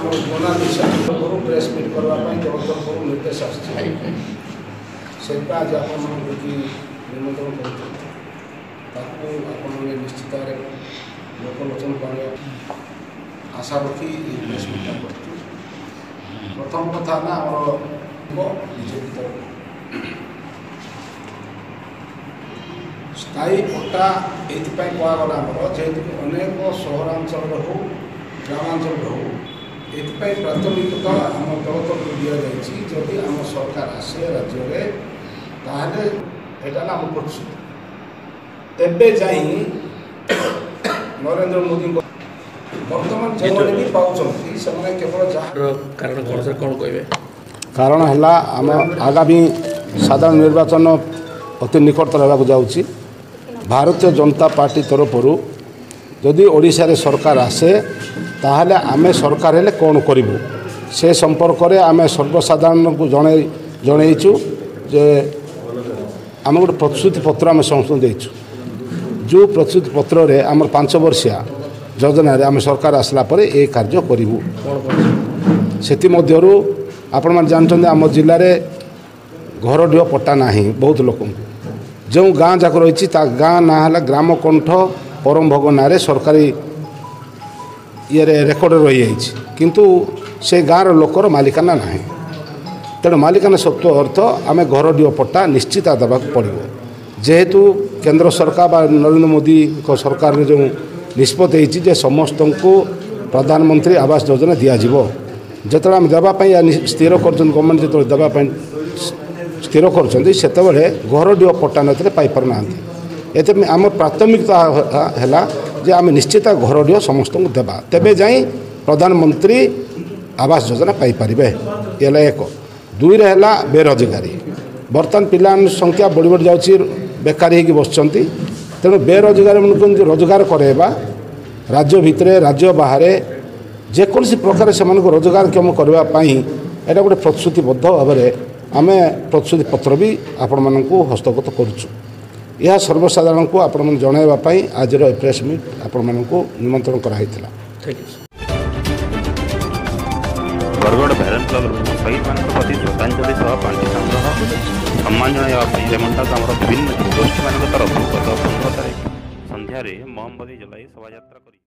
press meet करने दल तरफ निर्देश आसपा आज आप निमंत्रण कर निश्चित लोकलोचन पाने आशा रखी प्रेस मीटा कर प्रथम कथा ना बीजेपी तरफ स्थायी पट्टा ये कहगला आमर जेहेतु अनेक सहरांचल हो ग्रामांचल हो ये प्राथमिकता आम दल तरफ दि जाएगी जदि आम सरकार आसे राज्य में ताहले एटा आम प्रतिश्रुति तेबे जाई नरेंद्र मोदी बर्तमान जो भी पाँच केवल कारण कौन सर कौन कहे कारण है आम आगामी साधारण निर्वाचन अति निकटतर होगा जाऊँगी भारतीय जनता पार्टी तरफ जदि ओडिशा रे सरकार आसे ताहले आमे सरकार हेले कौन करूँ से संपर्क में आम सर्वसाधारण को जनईचु जे आम गोटे प्रतिश्रुति पत्र आम समस्त देचु जो प्रतिश्रुति पत्र रे आम 5 वर्षिया योजना रे आम सरकार आसला परे ए कार्य करूँ से आपण मैंने जानते आम जिले में घर ढिओ पट्टा ना बहुत लोक जो गाँ जाक रही गाँ ना है ग्राम कंठ परम भोग ना सरकारी ये रेकर्ड रही जाइए किंतु से गाँव लोकर मालिकाना ना तेणु मालिकाना सत्व अर्थ आम घर ढिओ पट्टा निश्चित देवाक पड़ो जेहेतु केंद्र सरकार बा नरेंद्र मोदी को सरकार जो निष्पत्ति जे समस्त को प्रधानमंत्री आवास योजना दिज्व जो आम देवाई स्थिर कर गवर्नमेंट जो देवाई स्थिर कर घर ढिओ पट्टा नथिले पाई पार ना एते आम प्राथमिकता है जे आम निश्चित घर ढिओ समस्त को देवा तेबे जाई प्रधानमंत्री आवास योजना पाई पारिबे ये एक दुई है बेरोजगारी बर्तमान पिला संख्या बढ़ी बढ़ी जाऊँगी बेकारी होगी बसुँच तेणु बेरोजगारी मन रोजगार करवा राज्य भितर राज्य बाहर जेकोसी प्रकार से रोजगार क्षम करने एटा गोटे प्रतिश्रुतिबद्ध भाव में आम प्रतिश्रुति पत्र भी आपण मानक हस्तगत करुचु यह सर्वसाधारण को आपण मन जनवाई आज प्रेस मीट आपण मानक निमंत्रण कराई बरगढ़ भैरन क्लब शहीद मान प्रति श्रद्धांजलि सह पांगी संग्रह सम्मान जनाई विभिन्न गोष्ठी मान तरफ गत 15 तारीख संध्यारे मोमबत्ती जलाई शोभा यात्रा